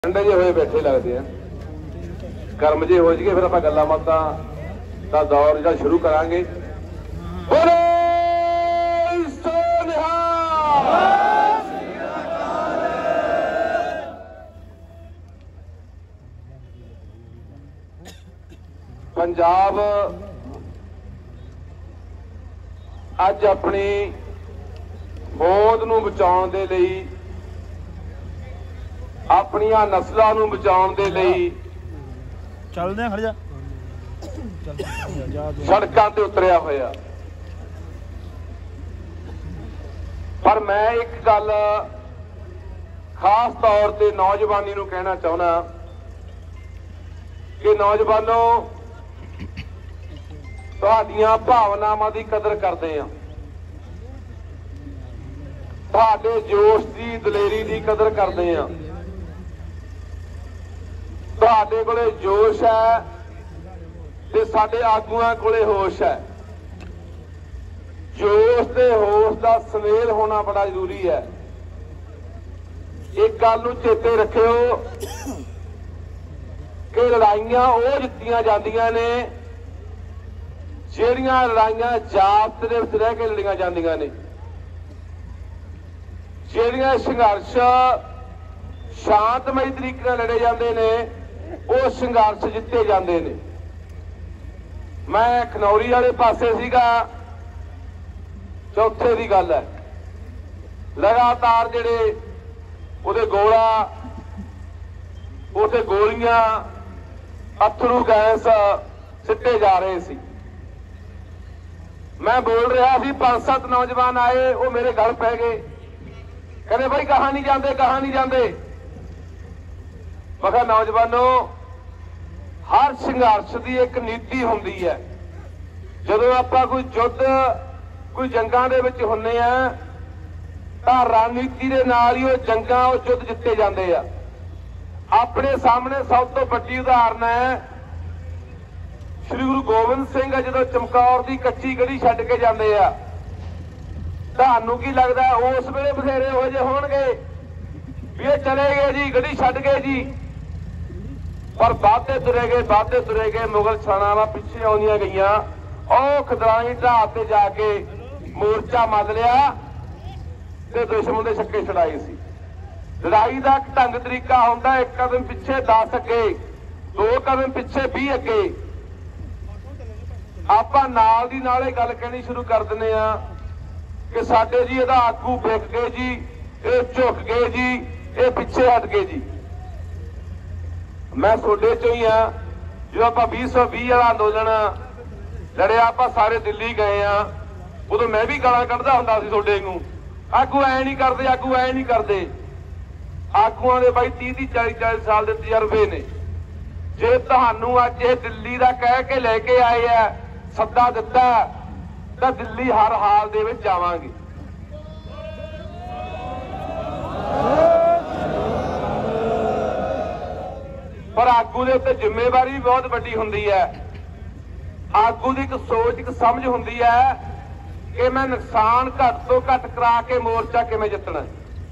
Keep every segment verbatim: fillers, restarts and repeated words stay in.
ठंडे जे होए बैठे लगते हैं, गर्म जे हो जाइए फिर आप गल्लां बातां दा दौर जिहड़ा शुरू करांगे। बोलो सो निहाल। पंजाब अज अपनी होंद नूं बचाउण दे लई, अपनियां नस्लां नूं बचाउण दे लई चलदे खड़ जा सड़कां ते उतरिया होया। पर मैं एक गल खास तौर ते नौजवानी नूं कहना चाहुंदा कि नौजवानों, तुहाडीआं भावनावां दी कदर करदे आ, तुहाडे जोश दी दलेरी दी कदर करदे आ। तुहाडे कोले जोश है ते साडे आगूआं कोले होश है। जोश ते होश दा समेल होना बड़ा जरूरी है। एक गल नूं चेते रखियो कि लड़ाइयां वो जित्तियां जांदियां ने ਜਿਹੜੀਆਂ लड़ाइयां जात ਦੇ ਵਿੱਚ ਰਹਿ ਕੇ ਲੜੀਆਂ ਜਾਂਦੀਆਂ ਨੇ, ਜਿਹੜੀਆਂ ਸੰਘਰਸ਼ ਸ਼ਾਂਤਮਈ ਤਰੀਕੇ ਨਾਲ ਲੜੇ ਜਾਂਦੇ ਨੇ, ਉਹ ਸੰਘਰਸ਼ ਜਿੱਤੇ ਜਾਂਦੇ ਨੇ। ਮੈਂ ਖਨੌਰੀ ਵਾਲੇ ਪਾਸੇ ਸੀਗਾ, ਚੌਥੇ ਦੀ ਗੱਲ ਹੈ, ਲਗਾਤਾਰ ਜਿਹੜੇ ਉਹਦੇ ਗੋਲਾ ਉਹਦੇ ਗੋਲੀਆਂ ਅਥਰੂ ਗੈਸ ਸਿੱਟੇ ਜਾ ਰਹੇ ਸੀ। मैं बोल रहा सी, पांच सत्त नौजवान आए, वो मेरे गल पै गए, कहते भाई कहां नहीं जाते कहां नहीं जाते। मैं कहा नौजवानों, हर संघर्ष की एक नीति होंदी है। जदों आपां कोई युद्ध कोई जंगां दे विच हुंदे आ तां रणनीति दे नाल ही वो जंगां वो युद्ध जित्ते जांदे आ। अपने सामने सब तो वड्डी उदाहरण है श्री गुरु गोबिंद सिंह जो चमकौर की कच्ची गढ़ी छड्ड के जाते आ। तुहानूं की लगता है उस वेले बथेरे हो जे होणगे भी ये चले गए जी, गढ़ी छड्ड गए जी, पर वाधे तुरे गए वाधे तुरे गए। मुगल सेनावां पिछे आउंदियां गईयां, ਉਹ ਖਦਰਾਣੀ ਢਾਹ ਤੇ ਜਾ ਕੇ ਮੋਰਚਾ ਮੱਲ ਲਿਆ ਤੇ ਦੁਸ਼ਮਣ ਦੇ ਛੱਕੇ ਛੜਾਏ ਸੀ। ਲੜਾਈ ਦਾ ਇੱਕ ਢੰਗ ਤਰੀਕਾ ਹੁੰਦਾ, ਇੱਕ ਕਦਮ ਪਿੱਛੇ ਦਸ ਅੱਗੇ, ਦੋ ਕਦਮ ਪਿੱਛੇ ਵੀਹ ਅੱਗੇ। ਆਪਾਂ ਨਾਲ ਦੀ ਨਾਲ ਇਹ ਗੱਲ ਕਹਿਣੀ ਸ਼ੁਰੂ ਕਰ ਦਿੰਦੇ ਆ ਕਿ ਸਾਡੇ ਜੀ ਇਹਦਾ ਆਗੂ ਵਿਕ ਗਏ ਜੀ, ਇਹ ਝੁਕ ਗਏ ਜੀ, ਇਹ ਪਿੱਛੇ ਹਟ ਗਏ ਜੀ। ਮੈਂ ਤੁਹਾਡੇ ਚੋਂ ਹੀ ਆ। ਜਦੋਂ ਆਪਾਂ ਵੀਹ ਸੌ ਵੀਹ ਵਾਲਾ ਅੰਦੋਲਨ ਲੜਿਆ, ਆਪਾਂ ਸਾਰੇ ਦਿੱਲੀ ਗਏ ਆ, ਉਦੋਂ ਮੈਂ ਵੀ ਗਾਲਾਂ ਕੱਢਦਾ ਹੁੰਦਾ ਸੀ ਤੁਹਾਡੇ ਨੂੰ, ਆਗੂ ਐ ਨਹੀਂ ਕਰਦੇ, ਆਗੂ ਐ ਨਹੀਂ ਕਰਦੇ। ਆਗੂਆਂ ਦੇ ਬਾਈ ਤੀਹ ਤੀਹ ਚਾਲੀ ਚਾਲੀ ਸਾਲ ਦੇ ਤਜਰਬੇ ਨੇ। ਜੇ ਤੁਹਾਨੂੰ ਅੱਜ ਇਹ ਦਿੱਲੀ ਦਾ ਕਹਿ ਕੇ ਲੈ ਕੇ ਆਏ ਆ, ਸੱਦਾ ਦਿੱਤਾ, ਤਾਂ ਦਿੱਲੀ ਹਰ ਹਾਲ ਦੇ ਵਿੱਚ ਜਾਵਾਂਗੇ। ਪਰ ਆਗੂ ਦੇ ਉੱਤੇ ਜ਼ਿੰਮੇਵਾਰੀ ਵੀ ਬਹੁਤ ਵੱਡੀ ਹੁੰਦੀ ਹੈ। ਆਗੂ ਦੀ ਇੱਕ ਸੋਚ ਇੱਕ ਸਮਝ ਹੁੰਦੀ ਹੈ ਕਿ ਮੈਂ ਨੁਕਸਾਨ ਘੱਟ ਤੋਂ ਘੱਟ ਕਰਾ ਕੇ ਮੋਰਚਾ ਕਿਵੇਂ ਜਿੱਤਣਾ।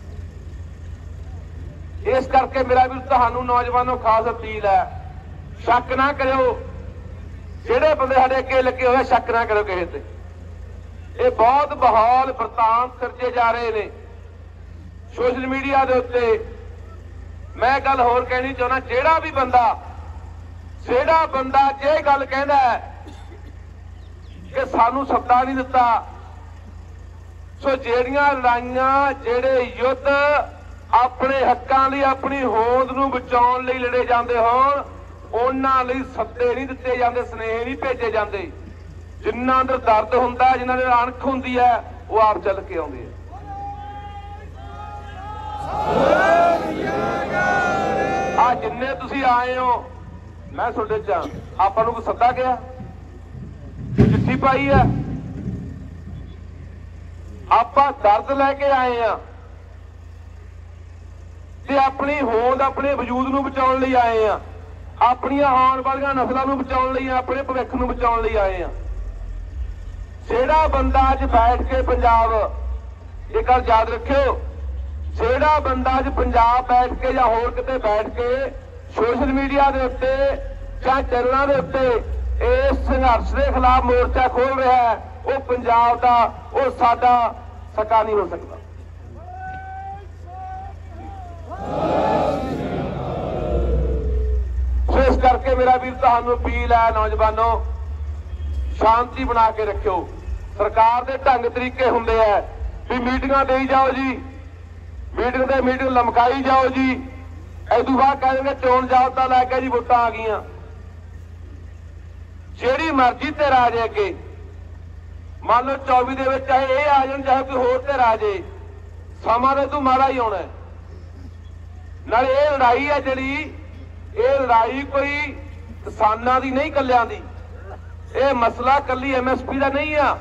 ਇਸ ਕਰਕੇ ਮੇਰਾ ਵੀ ਤੁਹਾਨੂੰ ਨੌਜਵਾਨੋਂ ਖਾਸ ਅਪੀਲ ਹੈ, ਸ਼ੱਕ ਨਾ ਕਰਿਓ। ਜਿਹੜੇ ਬੰਦੇ ਸਾਡੇ ਅੱਗੇ ਲੱਗੇ ਹੋਏ, ਸ਼ੱਕ ਨਾ ਕਰੋ ਕਿਸੇ ਤੇ। ਇਹ ਬਹੁਤ ਮਾਹੌਲ ਵਰਤਾਂਤ ਸਿਰਜੇ ਜਾ ਰਹੇ ਨੇ ਸੋਸ਼ਲ ਮੀਡੀਆ ਦੇ ਉੱਤੇ। ਮੈਂ ਗੱਲ ਹੋਰ ਕਹਿਣੀ ਚਾਹੁੰਦਾ, ਜਿਹੜਾ ਵੀ ਬੰਦਾ ਜਿਹੜਾ ਬੰਦਾ ਜੇ ਗੱਲ ਕਹਿੰਦਾ ਕਿ ਸਾਨੂੰ ਸੱਦਾ ਨਹੀਂ ਦਿੱਤਾ, ਸੋ ਜਿਹੜੀਆਂ ਲੜਾਈਆਂ ਜਿਹੜੇ ਯੁੱਧ ਆਪਣੇ ਹੱਕਾਂ ਲਈ, ਆਪਣੀ ਹੋਂਦ ਨੂੰ ਬਚਾਉਣ ਲਈ ਲੜੇ ਜਾਂਦੇ ਹੋਣ, ਉਹਨਾਂ ਲਈ ਸੱਦੇ ਨਹੀਂ ਦਿੱਤੇ ਜਾਂਦੇ, ਸੁਨੇਹੇ ਨਹੀਂ ਭੇਜੇ ਜਾਂਦੇ। ਜਿਨ੍ਹਾਂ ਅੰਦਰ ਦਰਦ ਹੁੰਦਾ, ਜਿਨ੍ਹਾਂ ਦੇ ਅਣਖ ਹੁੰਦੀ ਹੈ, ਉਹ ਆਪ ਚੱਲ ਕੇ ਆਉਂਦੇ ਆ। ਆ ਜਿੰਨੇ ਤੁਸੀਂ ਆਏ ਹੋ, ਮੈਂ ਤੁਹਾਡੇ ਚ ਆਪਾਂ ਨੂੰ ਕੋਈ ਸੱਦਾ ਗਿਆ, ਚਿੱਠੀ ਪਾਈ ਹੈ, ਆਪਾਂ ਦਰਦ ਲੈ ਕੇ ਆਏ ਆ ਤੇ ਆਪਣੀ ਹੋਂਦ, ਆਪਣੇ ਵਜੂਦ ਨੂੰ ਬਚਾਉਣ ਲਈ ਆਏ ਆ, ਆਪਣੀਆਂ ਆਉਣ ਵਾਲੀਆਂ ਨਸਲਾਂ ਨੂੰ ਬਚਾਉਣ ਲਈ, ਆਪਣੇ ਭਵਿੱਖ ਨੂੰ ਬਚਾਉਣ ਲਈ ਆਏ ਆ। ਜਿਹੜਾ ਬੰਦਾ ਅੱਜ ਬੈਠ ਕੇ ਪੰਜਾਬ, ਇਹ ਗੱਲ ਯਾਦ ਰੱਖਿਓ, ਜਿਹੜਾ ਬੰਦਾ ਅੱਜ ਪੰਜਾਬ ਬੈਠ ਕੇ ਜਾਂ ਹੋਰ ਕਿਤੇ ਬੈਠ ਕੇ ਸੋਸ਼ਲ ਮੀਡੀਆ ਦੇ ਉੱਤੇ ਜਾਂ ਚੈਨਲਾਂ ਦੇ ਉੱਤੇ ਇਸ ਸੰਘਰਸ਼ ਦੇ ਖਿਲਾਫ ਮੋਰਚਾ ਖੋਲ ਰਿਹਾ ਹੈ, ਉਹ ਪੰਜਾਬ ਦਾ, ਉਹ ਸਾਡਾ ਸਕਾ ਨਹੀਂ ਹੋ ਸਕਦਾ। ਸੋ ਇਸ ਕਰਕੇ ਮੇਰਾ ਵੀਰ ਤੁਹਾਨੂੰ ਅਪੀਲ ਹੈ, ਨੌਜਵਾਨੋ, ਸ਼ਾਂਤੀ ਬਣਾ ਕੇ ਰੱਖਿਓ। ਸਰਕਾਰ ਦੇ ਢੰਗ ਤਰੀਕੇ ਹੁੰਦੇ ਆ ਵੀ ਮੀਟਿੰਗਾਂ ਦੇਈ ਜਾਓ ਜੀ, ਮੀਟਿੰਗ ਤੇ ਮੀਟਿੰਗ ਲਮਕਾਈ ਜਾਓ ਜੀ, ਇਦੋਂ ਬਾਅਦ ਕਹਿ ਦੇਣਗੇ ਚੋਣ ਜਾਬਤਾ ਲੈ ਕੇ ਜੀ ਵੋਟਾਂ ਆ ਗਈਆਂ। ਜਿਹੜੀ ਮਰਜ਼ੀ ਤੇ ਰਾਜੇ ਅੱਗੇ ਮੰਨ ਲਓ ਚੌਵੀ ਦੇ ਵਿੱਚ ਚਾਹੇ ਇਹ ਆ ਜਾਣ ਚਾਹੇ ਕੋਈ ਹੋਰ ਤੇ ਰਾਜੇ, ਸਮਾਂ ਤਾਂ ਤੂੰ ਮਾੜਾ ਹੀ ਆਉਣਾ। ਨਾਲੇ ਇਹ ਲੜਾਈ ਹੈ ਜਿਹੜੀ, ਇਹ ਲੜਾਈ ਕੋਈ ਕਿਸਾਨਾਂ ਦੀ ਨਹੀਂ, ਕੱਲਿਆਂ ਦੀ। ਇਹ ਮਸਲਾ ਕੱਲੀ ਐਮ ਐਸ ਪੀ ਦਾ ਨਹੀਂ ਆ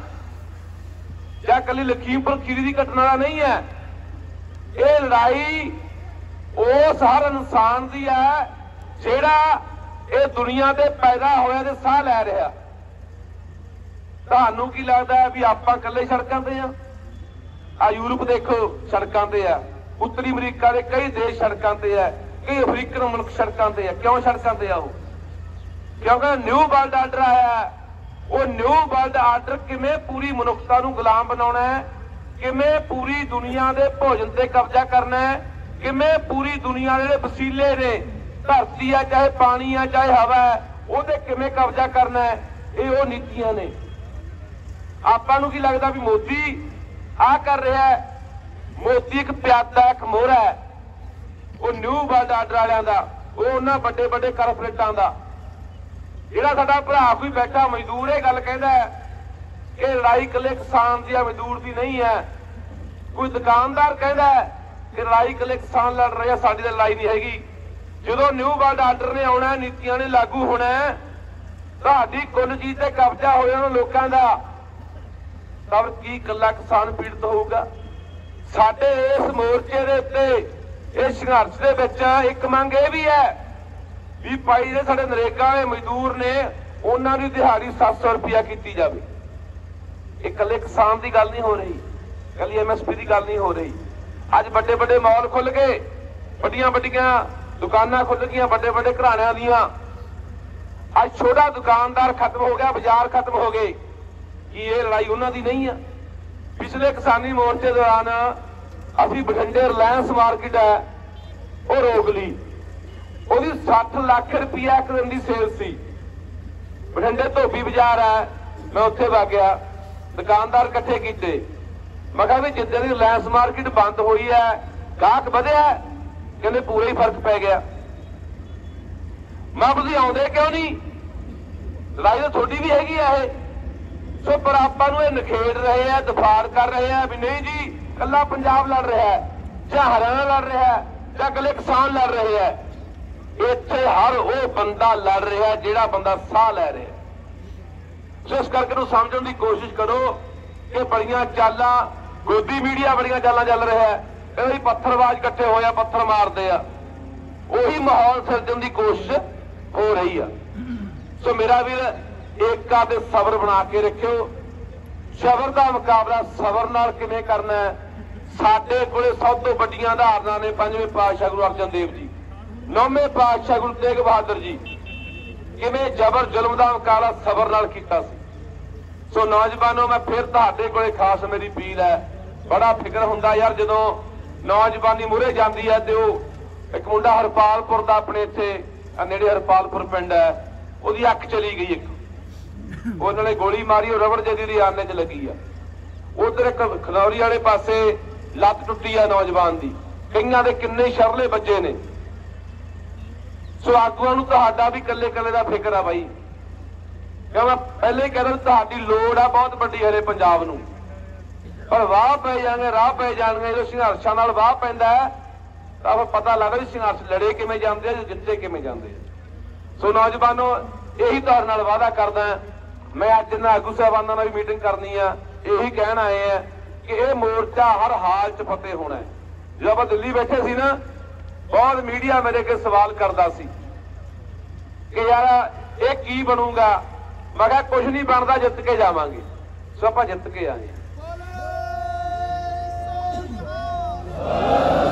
ਜਾਂ ਕੱਲੀ ਲਖੀਮਪੁਰ ਖੀਰੀ ਦੀ ਘਟਨਾ ਦਾ ਨਹੀਂ ਹੈ। ਇਹ ਲੜਾਈ ਉਸ ਹਰ ਇਨਸਾਨ ਦੀ ਹੈ ਜਿਹੜਾ ਇਹ ਦੁਨੀਆ ਤੇ ਪੈਦਾ ਹੋਇਆ ਤੇ ਸਾਹ ਲੈ ਰਿਹਾ। ਤੁਹਾਨੂੰ ਕੀ ਲੱਗਦਾ ਹੈ ਵੀ ਆਪਾਂ ਇਕੱਲੇ ਸੜਕਾਂ ਤੇ ਆ? ਆ ਯੂਰਪ ਦੇਖੋ ਸੜਕਾਂ ਤੇ ਆ, ਉੱਤਰੀ ਅਮਰੀਕਾ ਦੇ ਕਈ ਦੇਸ਼ ਸੜਕਾਂ ਤੇ ਆ, ਕਈ ਅਫਰੀਕਨ ਮੁਲਕ ਸੜਕਾਂ ਤੇ ਆ। ਕਿਉਂ ਸੜਕਾਂ ਤੇ ਆ ਉਹ? ਕਿਉਂਕਿ ਨਿਊ ਵਰਲਡ ਆਰਡਰ ਆਇਆ। ਉਹ ਨਿਊ ਵਰਲਡ ਆਰਡਰ ਕਿਵੇਂ ਪੂਰੀ ਮਨੁੱਖਤਾ ਨੂੰ ਗੁਲਾਮ ਬਣਾਉਣਾ ਹੈ, ਕਿਵੇਂ ਪੂਰੀ ਦੁਨੀਆ ਦੇ ਭੋਜਨ ਤੇ ਕਬਜ਼ਾ ਕਰਨਾ ਹੈ, ਕਿਵੇਂ ਪੂਰੀ ਦੁਨੀਆ ਦੇ ਜਿਹੜੇ ਵਸੀਲੇ ਨੇ, ਧਰਤੀ ਆ ਚਾਹੇ ਪਾਣੀ ਆ ਚਾਹੇ ਹਵਾ ਹੈ, ਉਹਦੇ ਕਿਵੇਂ ਕਬਜ਼ਾ ਕਰਨਾ ਹੈ, ਇਹ ਉਹ ਨੀਤੀਆਂ ਨੇ। ਆਪਾਂ ਨੂੰ ਕੀ ਲੱਗਦਾ ਵੀ ਮੋਦੀ ਆ ਕਰ ਰਿਹਾ ਹੈ? ਮੋਦੀ ਇੱਕ ਪਿਆਦਾ, ਇੱਕ ਮੋਹਰਾ ਹੈ ਉਹ ਨਿਊ ਵਰਲਡ ਆਰਡਰ ਵਾਲਿਆਂ ਦਾ, ਉਹ ਉਹਨਾਂ ਵੱਡੇ ਵੱਡੇ ਕਾਰਪੋਰੇਟਾਂ ਦਾ। ਜਿਹੜਾ ਸਾਡਾ ਭਰਾ ਕੋਈ ਬੈਠਾ ਮਜ਼ਦੂਰ ਇਹ ਗੱਲ ਕਹਿੰਦਾ ਕਿ ਲੜਾਈ ਇਕੱਲੇ ਕਿਸਾਨ ਦੀ ਆ, ਮਜ਼ਦੂਰ ਦੀ ਨਹੀਂ ਹੈ। ਕੋਈ ਦੁਕਾਨਦਾਰ ਕਹਿੰਦਾ ਕਿ ਲੜਾਈ ਇਕੱਲੇ ਕਿਸਾਨ ਲੜ ਰਹੇ ਆ, ਸਾਡੀ ਤਾਂ ਲੜਾਈ ਨਹੀਂ ਹੈਗੀ। ਜਦੋਂ ਨਿਊ ਵਰਲਡ ਆਰਡਰ ਨੇ ਆਉਣਾ, ਨੀਤੀਆਂ ਨੇ ਲਾਗੂ ਹੋਣਾ, ਤੁਹਾਡੀ ਕੁੱਲ ਚੀਜ਼ ਤੇ ਕਬਜ਼ਾ ਹੋ ਜਾਣਾ ਲੋਕਾਂ ਦਾ, ਤਾਂ ਕੀ ਇਕੱਲਾ ਕਿਸਾਨ ਪੀੜਤ ਹੋਊਗਾ? ਸਾਡੇ ਇਸ ਮੋਰਚੇ ਦੇ ਉੱਤੇ, ਇਸ ਸੰਘਰਸ਼ ਦੇ ਵਿੱਚ ਇੱਕ ਮੰਗ ਇਹ ਵੀ ਹੈ ਵੀ ਭਾਈ ਜਿਹੜੇ ਸਾਡੇ ਨਰੇਗਾ ਵਾਲੇ ਮਜ਼ਦੂਰ ਨੇ, ਉਹਨਾਂ ਦੀ ਦਿਹਾੜੀ ਸੱਤ ਸੌ ਰੁਪਇਆ ਕੀਤੀ ਜਾਵੇ। ਇਹ ਇਕੱਲੇ ਕਿਸਾਨ ਦੀ ਗੱਲ ਨਹੀਂ ਹੋ ਰਹੀ, ਇਕੱਲੀ ਐਮ ਐਸ ਪੀ ਦੀ ਗੱਲ ਨਹੀਂ ਹੋ ਰਹੀ। ਅੱਜ ਵੱਡੇ ਵੱਡੇ ਮਾਲ ਖੁੱਲ ਗਏ, ਵੱਡੀਆਂ ਵੱਡੀਆਂ ਦੁਕਾਨਾਂ ਖੁੱਲ ਗਈਆਂ, ਵੱਡੇ ਵੱਡੇ ਘਰਾਣਿਆਂ ਦੀਆਂ। ਅੱਜ ਛੋਟਾ ਦੁਕਾਨਦਾਰ ਖਤਮ ਹੋ ਗਿਆ, ਬਾਜ਼ਾਰ ਖਤਮ ਹੋ ਗਏ। ਕੀ ਇਹ ਲੜਾਈ ਉਹਨਾਂ ਦੀ ਨਹੀਂ ਆ? ਪਿਛਲੇ ਕਿਸਾਨੀ ਮੋਰਚੇ ਦੌਰਾਨ ਅਸੀਂ ਬਠਿੰਡੇ ਰਿਲਾਇੰਸ ਮਾਰਕੀਟ ਹੈ ਉਹ ਰੋਕ ਲਈ, ਉਹਦੀ ਸੱਠ ਲੱਖ ਰੁਪਇਆ ਇੱਕ ਦਿਨ ਦੀ ਸੇਲ ਸੀ। ਬਠਿੰਡੇ ਧੋਬੀ ਬਾਜ਼ਾਰ ਹੈ, ਮੈਂ ਉੱਥੇ ਵਗ ਗਿਆ, ਦੁਕਾਨਦਾਰ ਇਕੱਠੇ ਕੀਤੇ। ਮੈਂ ਕਿਹਾ ਵੀ ਜਿੱਦਾਂ ਦੀ ਰਿਲਾਇੰਸ ਮਾਰਕੀਟ ਬੰਦ ਹੋਈ ਹੈ ਗਾਹਕ ਵਧਿਆ? ਕਹਿੰਦੇ ਪੂਰਾ ਹੀ ਫਰਕ ਪੈ ਗਿਆ। ਮੈਂ ਤੁਸੀਂ ਆਉਂਦੇ ਕਿਉਂ ਨਹੀਂ? ਲੜਾਈ ਤਾਂ ਤੁਹਾਡੀ ਵੀ ਹੈਗੀ ਆ ਇਹ। ਸੋ ਪਰ ਆਪਾਂ ਨੂੰ ਇਹ ਨਖੇੜ ਰਹੇ ਆ, ਦਫਾੜ ਕਰ ਰਹੇ ਆ ਵੀ ਨਹੀਂ ਜੀ ਕੱਲਾ ਪੰਜਾਬ ਲੜ ਰਿਹਾ ਹੈ ਜਾਂ ਹਰਿਆਣਾ ਲੜ ਰਿਹਾ ਹੈ ਜਾਂ ਇਕੱਲੇ ਕਿਸਾਨ ਲੜ ਰਹੇ ਆ। ਇੱਥੇ ਹਰ ਉਹ ਬੰਦਾ ਲੜ ਰਿਹਾ ਜਿਹੜਾ ਬੰਦਾ ਸਾਹ ਲੈ ਰਿਹਾ। ਸੋ ਇਸ ਕਰਕੇ ਨੂੰ ਸਮਝਣ ਦੀ ਕੋਸ਼ਿਸ਼ ਕਰੋ ਕਿ ਬੜੀਆਂ ਚਾਲਾਂ, ਗੋਦੀ ਮੀਡੀਆ ਬੜੀਆਂ ਚਾਲਾਂ ਚੱਲ ਰਿਹਾ ਹੈ। ਇਹ ਪੱਥਰਬਾਜ਼ ਇਕੱਠੇ ਹੋਏ ਆ, ਪੱਥਰ ਮਾਰਦੇ ਆ, ਉਹੀ ਮਾਹੌਲ ਸਿਰਜਣ ਦੀ ਕੋਸ਼ਿਸ਼ ਹੋ ਰਹੀ ਆ। ਸੋ ਮੇਰਾ ਵੀਰ ਏਕਤਾ ਤੇ ਸਬਰ ਬਣਾ ਕੇ ਰੱਖਿਓ। ਸਬਰ ਦਾ ਮੁਕਾਬਲਾ ਸਬਰ ਨਾਲ ਕਿਵੇਂ ਕਰਨਾ ਹੈ? ਸਾਡੇ ਕੋਲੇ ਸਭ ਤੋਂ ਵੱਡੀਆਂ ਉਦਾਹਰਨਾਂ ਨੇ ਪੰਜਵੇਂ ਪਾਤਸ਼ਾਹ ਗੁਰੂ ਅਰਜਨ ਦੇਵ ਜੀ, ਨੌਵੇਂ ਪਾਤਸ਼ਾਹ ਗੁਰੂ ਤੇਗ ਬਹਾਦਰ ਜੀ, ਕਿਵੇਂ ਜ਼ਬਰ ਜ਼ੁਲਮ ਦਾ ਮੁਕਾਬਲਾ ਸਬਰ ਨਾਲ ਕੀਤਾ ਸੀ। ਸੋ ਨੌਜਵਾਨੋ, ਮੈਂ ਫਿਰ ਤੁਹਾਡੇ ਕੋਲੇ ਖਾਸ ਮੇਰੀ ਅਪੀਲ ਹੈ, ਬੜਾ ਫਿਕਰ ਹੁੰਦਾ ਯਾਰ ਜਦੋਂ ਨੌਜਵਾਨੀ ਮੂਹਰੇ ਜਾਂਦੀ ਹੈ ਤੇ ਉਹ ਇੱਕ ਮੁੰਡਾ ਹਰਪਾਲਪੁਰ ਦਾ, ਆਪਣੇ ਇੱਥੇ ਨੇੜੇ ਹਰਪਾਲਪੁਰ ਪਿੰਡ ਹੈ, ਉਹਦੀ ਅੱਖ ਚਲੀ ਗਈ, ਇੱਕ ਉਹਨਾਂ ਨੇ ਗੋਲੀ ਮਾਰੀ, ਉਹ ਰਬੜ ਜਿਹੀ ਦੀ ਆਨੇ 'ਚ ਲੱਗੀ ਆ। ਉਧਰ ਇੱਕ ਖਨੌਰੀ ਵਾਲੇ ਪਾਸੇ ਲੱਤ ਟੁੱਟੀ ਆ ਨੌਜਵਾਨ ਦੀ, ਕਈਆਂ ਦੇ ਕਿੰਨੇ ਸ਼ਰਲੇ ਵੱਜੇ ਨੇ। ਸੋ ਆਗੂਆਂ ਨੂੰ ਤੁਹਾਡਾ ਵੀ ਇਕੱਲੇ ਇਕੱਲੇ ਦਾ ਫਿਕਰ ਆ ਬਾਈ, ਕਿਉਂ ਮੈਂ ਪਹਿਲੇ ਹੀ ਕਹਿੰਦਾ ਤੁਹਾਡੀ ਲੋੜ ਆ ਬਹੁਤ ਵੱਡੀ ਹਲੇ ਪੰਜਾਬ ਨੂੰ, ਪਰ ਵਾਹ ਪੈ ਜਾਣਗੇ, ਰਾਹ ਪੈ ਜਾਣਗੇ। ਜਦੋਂ ਸੰਘਰਸ਼ਾਂ ਨਾਲ ਵਾਹ ਪੈਂਦਾ ਤਾਂ ਫਿਰ ਪਤਾ ਲੱਗਦਾ ਵੀ ਸੰਘਰਸ਼ ਲੜੇ ਕਿਵੇਂ ਜਾਂਦੇ ਆ, ਜਿੱਤੇ ਕਿਵੇਂ ਜਾਂਦੇ ਆ। ਸੋ ਨੌਜਵਾਨੋ, ਇਹੀ ਤੁਹਾਡੇ ਨਾਲ ਵਾਅਦਾ ਕਰਦਾ ਮੈਂ, ਅੱਜ ਇਹਨਾਂ ਆਗੂ ਸਾਹਿਬਾਨਾਂ ਨਾਲ ਵੀ ਮੀਟਿੰਗ ਕਰਨੀ ਆ, ਇਹੀ ਕਹਿਣ ਆਏ ਆ ਕਿ ਇਹ ਮੋਰਚਾ ਹਰ ਹਾਲ 'ਚ ਫਤਿਹ ਹੋਣਾ ਹੈ। ਜਦੋਂ ਆਪਾਂ ਦਿੱਲੀ ਬੈਠੇ ਸੀ ਨਾ, ਬਹੁਤ ਮੀਡੀਆ ਮੇਰੇ ਅੱਗੇ ਸਵਾਲ ਕਰਦਾ ਸੀ ਕਿ ਯਾਰ ਇਹ ਕੀ ਬਣੂਗਾ। ਮੈਂ ਕਿਹਾ ਕੁਝ ਨਹੀਂ ਬਣਦਾ, ਜਿੱਤ ਕੇ ਜਾਵਾਂਗੇ। ਸੋ ਆਪਾਂ ਜਿੱਤ ਕੇ ਆਏ।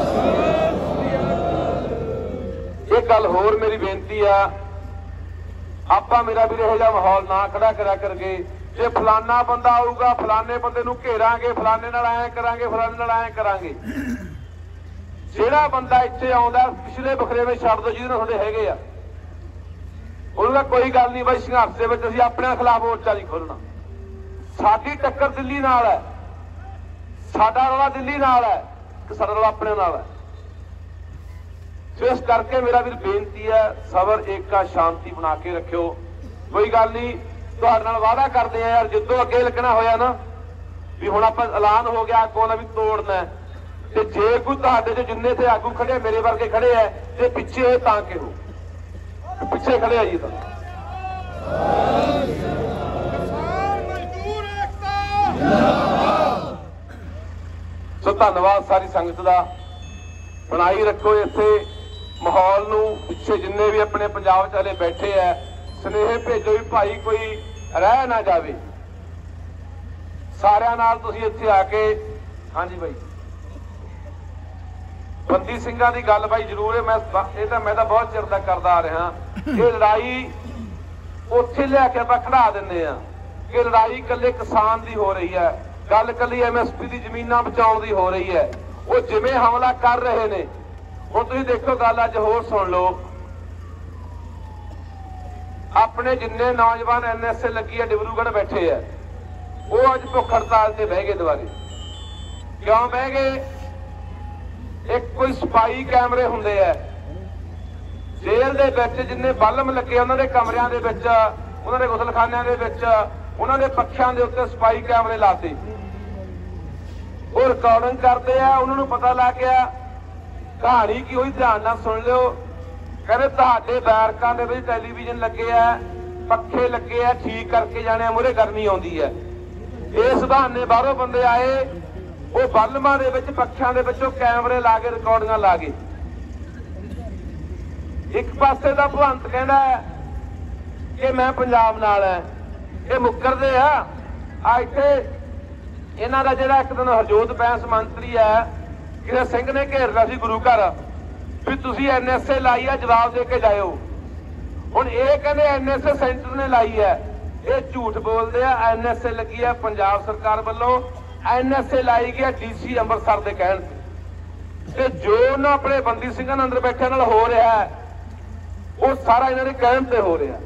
एक गल होर मेरी बेनती आ, आपां मेरा भी इहो जिहा माहौल ना खड़ा करा करके जे फलाना बंदा आऊगा फलाने बंदे नूं घेरांगे, फलाने नाल ऐ करांगे, फलाने नाल ऐ करांगे। ਜਿਹੜਾ ਬੰਦਾ ਇੱਥੇ ਆਉਂਦਾ ਪਿਛਲੇ ਬਖਰੇਵੇਂ ਛੱਡ ਦੋ ਜਿਹਦੇ ਨਾਲ ਤੁਹਾਡੇ ਹੈਗੇ ਆ, ਉਹਨੂੰ ਤਾਂ ਕੋਈ ਗੱਲ ਨਹੀਂ ਬਾਈ, ਸੰਘਰਸ਼ ਦੇ ਵਿੱਚ ਅਸੀਂ ਆਪਣੇ ਖਿਲਾਫ ਮੋਰਚਾ ਨਹੀਂ ਖੋਲਣਾ। ਸਾਡੀ ਟੱਕਰ ਦਿੱਲੀ ਨਾਲ ਹੈ, ਸਾਡਾ ਰੌਲਾ ਦਿੱਲੀ ਨਾਲ ਹੈ ਤੇ ਸਾਡਾ ਰੌਲਾ ਆਪਣੇ ਨਾਲ ਹੈ। ਸੋ ਇਸ ਕਰਕੇ ਮੇਰਾ ਵੀਰ ਬੇਨਤੀ ਹੈ, ਸਬਰ ਏਕਾ ਸ਼ਾਂਤੀ ਬਣਾ ਕੇ ਰੱਖਿਓ। ਕੋਈ ਗੱਲ ਨਹੀਂ, ਤੁਹਾਡੇ ਨਾਲ ਵਾਅਦਾ ਕਰਦੇ ਆ ਯਾਰ, ਜਿੱਦੋਂ ਅੱਗੇ ਲੱਗਣਾ ਹੋਇਆ ਨਾ ਵੀ ਹੁਣ ਆਪਾਂ ਐਲਾਨ ਹੋ ਗਿਆ ਅੱਗੋਂ ਦਾ ਵੀ ਤੋੜਨਾ, ਤੇ ਜੇ ਕੋਈ ਤੁਹਾਡੇ ਚ ਜਿੰਨੇ ਤੇ ਆਗੂ ਖੜੇ ਮੇਰੇ ਵਰਗੇ ਖੜੇ ਐ ਤੇ ਪਿੱਛੇ ਹੋਏ ਤਾਂ ਕਿਹੋ ਪਿੱਛੇ ਖੜੇ ਆ ਜੀ। ਤਾਂ ਸੋ ਧੰਨਵਾਦ ਸਾਰੀ ਸੰਗਤ ਦਾ। ਬਣਾਈ ਰੱਖੋ ਇੱਥੇ ਮਾਹੌਲ ਨੂੰ, ਪਿੱਛੇ ਜਿੰਨੇ ਵੀ ਆਪਣੇ ਪੰਜਾਬ ਚ ਹਲੇ ਬੈਠੇ ਐ ਸੁਨੇਹੇ ਭੇਜੋ ਵੀ ਭਾਈ ਕੋਈ ਰਹਿ ਨਾ ਜਾਵੇ। ਸਾਰਿਆਂ ਨਾਲ ਤੁਸੀਂ ਇੱਥੇ ਆ ਕੇ, ਹਾਂਜੀ ਬਾਈ ਬੰਦੀ ਸਿੰਘਾਂ ਦੀ ਗੱਲ ਬਾਈ ਜ਼ਰੂਰ ਹੈ। ਮੈਂ ਇਹ ਤਾਂ ਮੈਂ ਤਾਂ ਬਹੁਤ ਚਿਰ ਦਾ ਕਰਦਾ ਆ ਰਿਹਾ। ਇਹ ਲੜਾਈ ਉੱਥੇ ਲਿਆ ਕੇ ਆਪਾਂ ਖੜਾ ਦਿੰਦੇ ਆ ਕਿ ਲੜਾਈ ਇਕੱਲੇ ਕਿਸਾਨ ਦੀ ਹੋ ਰਹੀ ਹੈ, ਗੱਲ ਇਕੱਲੀ ਐਮ ਐਸ ਪੀ ਦੀ ਜ਼ਮੀਨਾਂ ਬਚਾਉਣ ਦੀ ਹੋ ਰਹੀ ਹੈ। ਉਹ ਜਿਵੇਂ ਹਮਲਾ ਕਰ ਰਹੇ ਨੇ, ਹੁਣ ਤੁਸੀਂ ਦੇਖੋ ਗੱਲ ਅੱਜ ਹੋਰ ਸੁਣ ਲਓ। ਆਪਣੇ ਜਿੰਨੇ ਨੌਜਵਾਨ ਐਨ ਐਸ ਏ ਲੱਗੀ ਹੈ ਡਿਬਰੂਗੜ੍ਹ ਬੈਠੇ ਆ, ਉਹ ਅੱਜ ਭੁੱਖ ਹੜਤਾਲ ਤੇ ਬਹਿ ਗਏ ਦੁਬਾਰੇ। ਕਿਉਂ ਬਹਿ ਗਏ? ਇੱਕ ਕੋਈ ਸਪਾਈ ਕੈਮਰੇ ਹੁੰਦੇ ਆ ਜੇਲ੍ਹ ਦੇ ਵਿੱਚ, ਜਿੰਨੇ ਬਲਮ ਲੱਗੇ ਉਹਨਾਂ ਦੇ ਕਮਰਿਆਂ ਦੇ ਵਿੱਚ, ਉਹਨਾਂ ਦੇ ਗੁਸਲਖਾਨਿਆਂ ਦੇ ਵਿੱਚ, ਉਹਨਾਂ ਦੇ ਪੱਖਿਆਂ ਦੇ ਉੱਤੇ ਸਪਾਈ ਕੈਮਰੇ ਲਾਤੇ। ਉਹ ਰਿਕਾਰਡਿੰਗ ਕਰਦੇ ਆ, ਉਹਨਾਂ ਨੂੰ ਪਤਾ ਲੱਗ ਗਿਆ। ਕਹਾਣੀ ਕੀ ਹੋਈ ਧਿਆਨ ਨਾਲ ਸੁਣ ਲਿਓ। ਕਹਿੰਦੇ ਤੁਹਾਡੇ ਬੈਰਕਾਂ ਦੇ ਵਿੱਚ ਟੈਲੀਵਿਜ਼ਨ ਲੱਗੇ ਆ, ਪੱਖੇ ਲੱਗੇ ਆ, ਠੀਕ ਕਰਕੇ ਜਾਣੇ ਮੂਹਰੇ ਗਰਮੀ ਆਉਂਦੀ ਹੈ। ਇਸ ਬਹਾਨੇ ਬਾਹਰੋਂ ਬੰਦੇ ਆਏ, ਉਹ ਬਲਮਾਂ ਦੇ ਵਿੱਚ ਪੱਖਿਆਂ ਦੇ ਵਿੱਚੋਂ ਕੈਮਰੇ ਲਾ ਕੇ ਰਿਕਾਰਡਿੰਗਾਂ ਲਾ ਗਏ। ਇੱਕ ਪਾਸੇ ਦਾ ਭਗਵੰਤ ਕਹਿੰਦਾ ਕਿ ਮੈਂ ਪੰਜਾਬ ਨਾਲ ਹੈ, ਇਹ ਮੁੱਕਰਦੇ ਆ। ਆ ਇੱਥੇ ਇਹਨਾਂ ਦਾ ਜਿਹੜਾ ਇੱਕ ਦਿਨ ਹਰਜੋਤ ਬੈਂਸ ਮੰਤਰੀ ਹੈ, ਕਿਸੇ ਸਿੰਘ ਨੇ ਘੇਰਦਾ ਸੀ ਗੁਰੂ ਘਰ ਵੀ ਤੁਸੀਂ ਐਨ ਐਸ ਏ ਲਾਈ ਹੈ, ਜਵਾਬ ਦੇ ਕੇ ਜਾਇਓ। ਹੁਣ ਇਹ ਕਹਿੰਦੇ ਐਨ ਐਸ ਏ ਸੈਂਟਰ ਨੇ ਲਾਈ ਹੈ, ਇਹ ਝੂਠ ਬੋਲਦੇ ਆ। ਐਨ ਐਸ ਏ ਲੱਗੀ ਹੈ ਪੰਜਾਬ ਸਰਕਾਰ ਵੱਲੋਂ, ਐਨ ਐਸ ਏ ਲਾਈ ਗਿਆ ਡੀ ਸੀ ਅੰਮ੍ਰਿਤਸਰ ਦੇ ਕਹਿਣ ਤੇ। ਜੋ ਉਹਨਾਂ ਆਪਣੇ ਬੰਦੀ ਸਿੰਘਾਂ ਅੰਦਰ ਬੈਠਿਆਂ ਨਾਲ ਹੋ ਰਿਹਾ ਉਹ ਸਾਰਾ ਇਹਨਾਂ ਦੇ ਕਹਿਣ ਤੇ ਹੋ ਰਿਹਾ।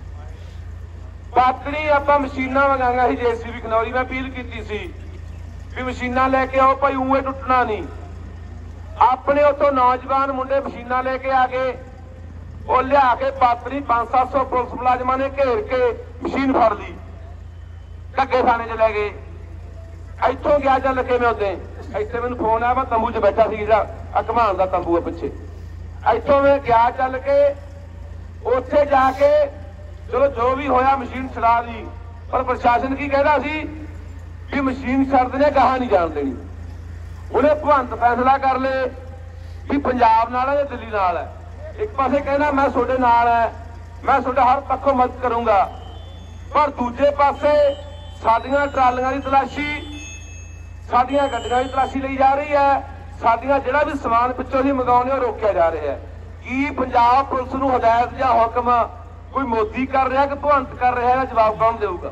ਪਾਤੜੀ ਆਪਾਂ ਮਸ਼ੀਨਾਂ ਮੰਗਾਂਗਾ ਸੀ ਜੇ ਸੀ ਬੀ ਖਨੌਰੀ, ਮੈਂ ਅਪੀਲ ਕੀਤੀ ਸੀ ਵੀ ਮਸ਼ੀਨਾਂ ਲੈ ਕੇ ਆਓ ਭਾਈ, ਊਏ ਟੁੱਟਣਾ ਨਹੀਂ। ਆਪਣੇ ਉੱਥੋਂ ਨੌਜਵਾਨ ਮੁੰਡੇ ਮਸ਼ੀਨਾਂ ਲੈ ਕੇ ਆ ਗਏ, ਉਹ ਲਿਆ ਕੇ ਪਾਤੜੀ ਪੰਜ ਸੱਤ ਸੌ ਪੁਲਿਸ ਮੁਲਾਜ਼ਮਾਂ ਨੇ ਘੇਰ ਕੇ ਮਸ਼ੀਨ ਫੜ ਲਈ, ਘੱਗੇ ਥਾਣੇ 'ਚ ਲੈ ਗਏ। ਇੱਥੋਂ ਗਿਆ ਚੱਲ ਕੇ ਮੈਂ ਉੱਤੇ, ਇੱਥੇ ਮੈਨੂੰ ਫੋਨ ਆਇਆ, ਮੈਂ ਤੰਬੂ 'ਚ ਬੈਠਾ ਸੀ, ਜਿਹੜਾ ਘਮਾਣ ਦਾ ਤੰਬੂ ਆ ਪਿੱਛੇ। ਇੱਥੋਂ ਮੈਂ ਗਿਆ ਚੱਲ ਕੇ, ਉੱਥੇ ਜਾ ਕੇ ਚਲੋ ਜੋ ਵੀ ਹੋਇਆ ਮਸ਼ੀਨ ਛੁਡਾ ਲਈ, ਪਰ ਪ੍ਰਸ਼ਾਸਨ ਕੀ ਕਹਿੰਦਾ ਸੀ ਵੀ ਮਸ਼ੀਨ ਛੱਡ ਦੇਣੀ, ਗਾਹਾਂ ਨਹੀਂ ਜਾਣ ਦੇਣੀ। ਉਹਨੇ ਭਗਵੰਤ ਫੈਸਲਾ ਕਰ ਲਏ ਵੀ ਪੰਜਾਬ ਨਾਲ ਹੈ ਜਾਂ ਦਿੱਲੀ ਨਾਲ ਹੈ। ਇੱਕ ਪਾਸੇ ਕਹਿੰਦਾ ਮੈਂ ਤੁਹਾਡੇ ਨਾਲ ਹੈ, ਮੈਂ ਤੁਹਾਡਾ ਹਰ ਪੱਖੋਂ ਮਦਦ ਕਰੂੰਗਾ, ਪਰ ਦੂਜੇ ਪਾਸੇ ਸਾਡੀਆਂ ਟਰਾਲੀਆਂ ਦੀ ਤਲਾਸ਼ੀ, ਸਾਡੀਆਂ ਗੱਡੀਆਂ ਦੀ ਤਲਾਸ਼ੀ ਲਈ ਜਾ ਰਹੀ ਹੈ, ਸਾਡੀਆਂ ਜਿਹੜਾ ਵੀ ਸਮਾਨ ਪਿੱਛੋਂ ਅਸੀਂ ਮੰਗਾਉਂਦੇ ਉਹ ਰੋਕਿਆ ਜਾ ਰਿਹਾ ਹੈ। ਕੀ ਪੰਜਾਬ ਪੁਲਿਸ ਨੂੰ ਹਦਾਇਤ ਜਾਂ ਹੁਕਮ ਕੋਈ ਮੋਦੀ ਕਰ ਰਿਹਾ ਕਿ ਭਗਵੰਤ ਕਰ ਰਿਹਾ, ਇਹਦਾ ਜਵਾਬ ਕੌਣ ਦੇਊਗਾ?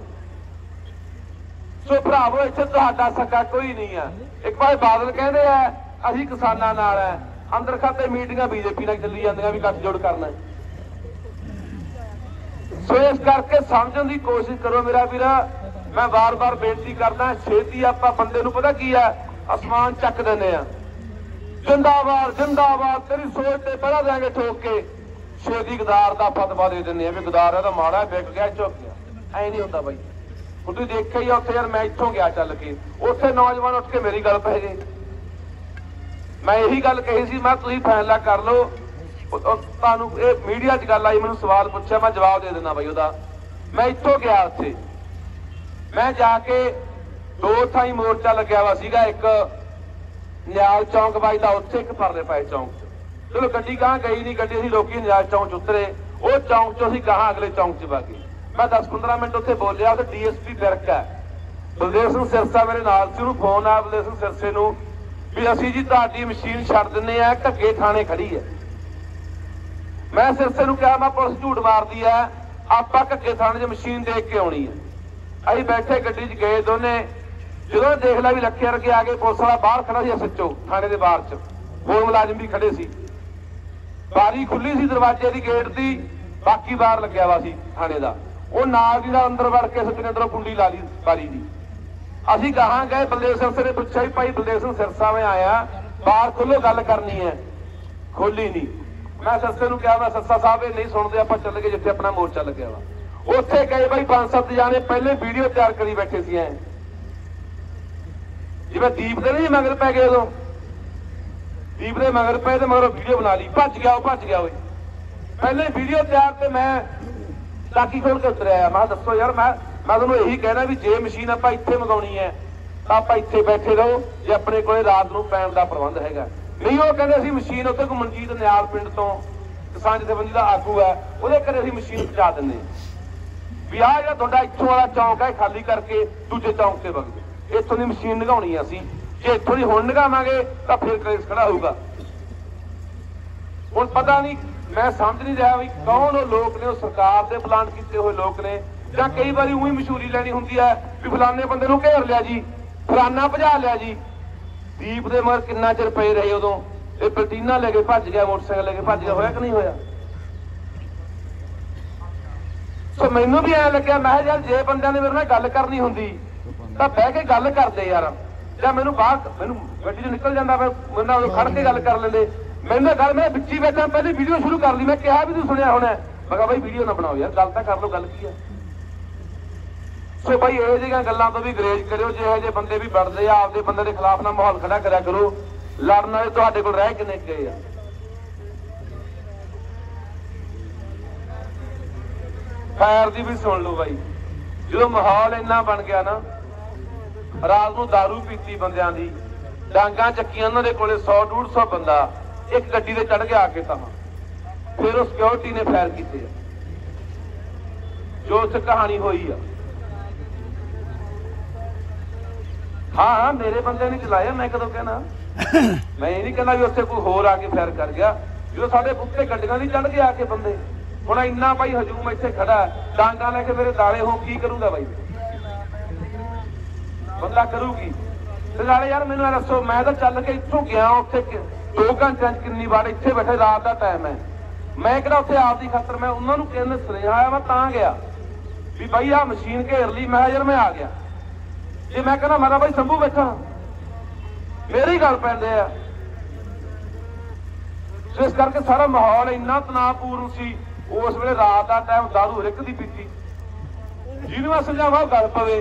ਸੋ ਭਰਾਵੋ, ਇੱਥੇ ਤੁਹਾਡਾ ਸੱਕਾ ਕੋਈ ਨਹੀਂ ਹੈ। ਇੱਕ ਪਾਸੇ ਬਾਦਲ ਕਹਿੰਦੇ ਆ ਅਸੀਂ ਕਿਸਾਨਾਂ ਨਾਲ ਹੈ, ਅੰਦਰ ਖਾਤੇ ਮੀਟਿੰਗਾਂ ਬੀਜੇਪੀ ਨਾਲ ਚੱਲੀ ਜਾਂਦੀਆਂ ਵੀ ਗੱਠਜੋੜ ਕਰਨਾ। ਸੋ ਇਸ ਕਰਕੇ ਸਮਝਣ ਦੀ ਕੋਸ਼ਿਸ਼ ਕਰੋ ਮੇਰਾ ਵੀਰਾ। ਮੈਂ ਵਾਰ-ਵਾਰ ਬੇਨਤੀ ਕਰਦਾ, ਛੇਤੀ ਆਪਾਂ ਬੰਦੇ ਨੂੰ ਪਤਾ ਕੀ ਆ, ਅਸਮਾਨ ਚੱਕ ਦਿੰਦੇ ਆ, ਜਿੰਦਾਬਾਦ ਜਿੰਦਾਬਾਦ ਤੇਰੀ ਸੋਚ ਤੇ ਪਹਿਲਾਂ ਦੇਾਂਗੇ ਠੋਕ ਕੇ, ਛੇਤੀ ਗਦਾਰ ਦਾ ਫਤਵਾ ਦੇ ਦਿੰਦੇ ਆ ਵੀ ਗਦਾਰ ਇਹਦਾ ਮਾੜਾ ਵਿਕ ਗਿਆ, ਝੁੱਕ ਗਿਆ। ਐ ਨਹੀਂ ਹੁੰਦਾ ਬਾਈ। ਹੁਣ ਤੁਸੀਂ ਦੇਖਿਆ ਹੀ ਆ ਉੱਥੇ, ਯਾਰ ਮੈਂ ਇੱਥੋਂ ਗਿਆ ਚੱਲ ਕੇ, ਉੱਥੇ ਨੌਜਵਾਨ ਉੱਠ ਕੇ ਮੇਰੀ ਗੱਲ ਪੈ ਗਏ। ਮੈਂ ਇਹੀ ਗੱਲ ਕਹੀ ਸੀ, ਮੈਂ ਤੁਸੀਂ ਫੈਸਲਾ ਕਰ ਲਓ। ਤੁਹਾਨੂੰ ਇਹ ਮੀਡੀਆ 'ਚ ਗੱਲ ਆਈ, ਮੈਨੂੰ ਸਵਾਲ ਪੁੱਛਿਆ, ਮੈਂ ਜਵਾਬ ਦੇ ਦਿੰਦਾ ਬਾਈ ਉਹਦਾ। ਮੈਂ ਇੱਥੋਂ ਗਿਆ ਉੱਥੇ, ਮੈਂ ਜਾ ਕੇ ਦੋ ਥਾਈਂ ਮੋਰਚਾ ਲੱਗਿਆ ਵਾ ਸੀਗਾ, ਇੱਕ ਨਿਆਲ ਚੌਂਕ ਵੱਜਦਾ ਉੱਥੇ, ਇੱਕ ਪਰਲੇ ਪਾਸੇ ਚੌਂਕ 'ਚ। ਚਲੋ ਗੱਡੀ ਗਾਹਾਂ ਗਈ ਨਹੀਂ, ਗੱਡੀ ਅਸੀਂ ਲੋਕੀ ਨਿਆਲ ਚੌਂਕ 'ਚ ਉਤਰੇ, ਉਹ ਚੌਂਕ 'ਚੋਂ ਅਸੀਂ ਗਾਹਾਂ ਅਗਲੇ ਚੌਂਕ 'ਚ ਵਗ ਗਏ। ਮੈਂ ਦਸ ਪੰਦਰਾਂ ਮਿੰਟ ਉੱਥੇ ਬੋਲਿਆ, ਉੱਥੇ ਡੀ ਐਸ ਪੀ ਬਿਰਕ ਹੈ, ਬਲਦੇਵ ਸਿੰਘ ਸਿਰਸਾ ਮੇਰੇ ਨਾਲ ਸੀ, ਉਹਨੂੰ ਫੋਨ ਆਇਆ ਬਲਦੇਵ ਸਿੰਘ ਸਿਰਸੇ ਨੂੰ ਵੀ ਅਸੀਂ ਜੀ ਤੁਹਾਡੀ ਮਸ਼ੀਨ ਛੱਡ ਦਿੰਦੇ ਆ, ਘੱਗੇ ਥਾਣੇ ਖੜੀ ਹੈ। मैं सिरसे नूं कहा मैं पुलिस झूठ मारदी है, आपां घग्गे थाणे 'च मशीन देख के आउणी है। ਅਸੀਂ बैठे गड्डी 'ਚ गए दोने, ਜਦੋਂ देख लिया भी लखे वर्गे आ गए, पुलिस वाला बाहर खड़ा सी एस एच ओ थाणे दे बाहर 'ਚ, होर मुलाजम भी खड़े सी, बारी खुली सी दरवाजे की गेट की, बाकी बाहर लग्या वा सी थाणे दा। ਉਹ ਨਾਲ ਦੀ ਦਾ ਅੰਦਰ ਵੜ ਕੇ ਸੱਜਣੇ ਅੰਦਰੋਂ ਕੁੰਡੀ ਲਾ ਲਈ ਬਾਰੀ ਦੀ। ਅਸੀਂ ਗਾਹਾਂ ਗਏ, ਬਲਦੇਵ ਸਿੰਘ ਨੇ ਪੁੱਛਿਆ ਵੀ ਭਾਈ ਬਲਦੇਵ ਸਿੰਘ ਸਿਰਸਾ ਮੈਂ ਆਇਆ, ਬਾਹਰ ਖੋਲੋ ਗੱਲ ਕਰਨੀ ਹੈ, ਖੋਲੀ ਨਹੀਂ। ਮੈਂ ਸੱਸੇ ਨੂੰ ਕਿਹਾ ਮੈਂ ਸੱਸਾ ਸਾਹਿਬ ਇਹ ਨਹੀਂ ਸੁਣਦੇ, ਆਪਾਂ ਚੱਲ ਗਏ ਜਿੱਥੇ ਆਪਣਾ ਮੋਰਚਾ ਲੱਗਿਆ ਵਾ। ਉੱਥੇ ਗਏ ਬਾਈ ਪੰਜ ਸੱਤ ਜਾਣੇ ਪਹਿਲੇ ਵੀਡੀਓ ਤਿਆਰ ਕਰੀ ਬੈਠੇ ਸੀ ਐ ਜਿਵੇਂ ਦੀਪ ਦੇ ਨਹੀਂ ਮਗਰ ਪੈ ਗਏ, ਉਦੋਂ ਦੀਪ ਦੇ ਮਗਰ ਪਏ ਤੇ ਮਗਰੋਂ ਵੀਡੀਓ ਬਣਾ ਲਈ, ਭੱਜ ਗਿਆ ਉਹ ਭੱਜ ਗਿਆ ਓਏ। ਪਹਿਲੇ ਵੀਡੀਓ ਤਿਆਰ ਤੇ ਮੈਂ टाकी खोल के उतरिया, मैं दसो यार मैं मैं तुहानूं यही कहना भी जे मशीन आपां इत्थे मंगाउणी है तां आपां इत्थे बैठे रहो, जे अपने कोले रात नूं पैण दा प्रबंध हैगा। नहीं वो कहंदे असीं मशीन उत्थे कोई मनजीत नियाल पिंड तो किसान जथेबंदी दा आगू है, ਉਹਦੇ घरे असीं मशीन पहुंचा दिंदे भी आ जिहड़ा तुहाडा इत्थों वाला चौंक है खाली करके दूजे चौंक ते वग जाओ, इत्थों दी मशीन निगाउणी है असीं, जे इत्थों दी हुण निगावांगे तां फिर केस खड़ा होਊਗਾ। ਹੁਣ पता नहीं मैं समझ नहीं रहा भी कौन वो लोग ने, सरकार के प्लान किए हुए लोग ने, या कई बार ऊँ ही मशहूरी लैनी होंगी है भी फलाने बंदे नूं घेर लिया जी, फलाना भजा लिया जी। दीप दे मगर किन्ना चिर पे रहे, उदों ये पलटीना लेके भज गया, मोटरसाइकिल लेके भज गया, होया कि नहीं होया? सो मैनू भी ऐ लग्या, मैं यार जे बंदे ने मेरे नाल गल करनी होंदी तां बह के गल करदे यार, या मैनू बाहर मैनू गड्डी चों निकल जांदा, मैं मेरे नाल खड़ के गल कर लेंदे। मैंने गल मैं बिच्ची बैठा पहले वीडियो शुरू कर ली, मैं कहा भी तू सुनिया होना, मैं कहा भाई वीडियो ना बनाओ यार, गल तो कर लो, गल की है। सो भाई यह जिहियां गल्लां तो भी गरेज करियो, जे इहो जिहे बंदे भी बढ़दे आ आपदे बंदे दे खिलाफ ना माहौल खड़ा करिया करो, लड़न वाले तुहाडे कोल रह किन्ने गए आ। खैर दी भी सुन लो भाई, जो माहौल इन्ना बन गया ना, रात नूं दारू पीती बंदियां दी, डांगा चक्कियां उन्हां दे कोले सौ डेढ़ सौ बंदा एक गड्डी ते चढ़ के आके था, फिर उस सिक्योरिटी ने फायर किए, जो उस कहानी हुई है। हाँ हाँ मेरे बंदे ने चलाया, मैं कदों कहना, मैं ये नहीं कहना भी उत्थे कोई होर आके फायर कर गया, जो साडे उत्ते गड्डियां दी चढ़ के आके बंदे, हुण इन्ना भाई हजूम इत्थे खड़ा डांगा लेके मेरे दाले हो, की करूंगा भाई बंदा करूगी। नाले यार मैनू दसो, मैं तो चल के इत्थों गया उत्थे दो घंटे किन्नी बार इत्थे बैठे, रात का टाइम है, मैं किहड़ा उत्थे आपदी खातर मैं उन्होंने कहने सुनेहा आया, मैं तां गया भी भाई आ मशीन घेर ली, मैं यार मैं आ गया, जे मैं कहना मैं भाई संभू बैठा मेरी गल पैंदे आ। इस करके सारा माहौल इन्ना तनावपूर्ण सी उस वेले, रात का टाइम, दारू हर एक दी पीती, जिन्होंने मैं समझावां गल पवे।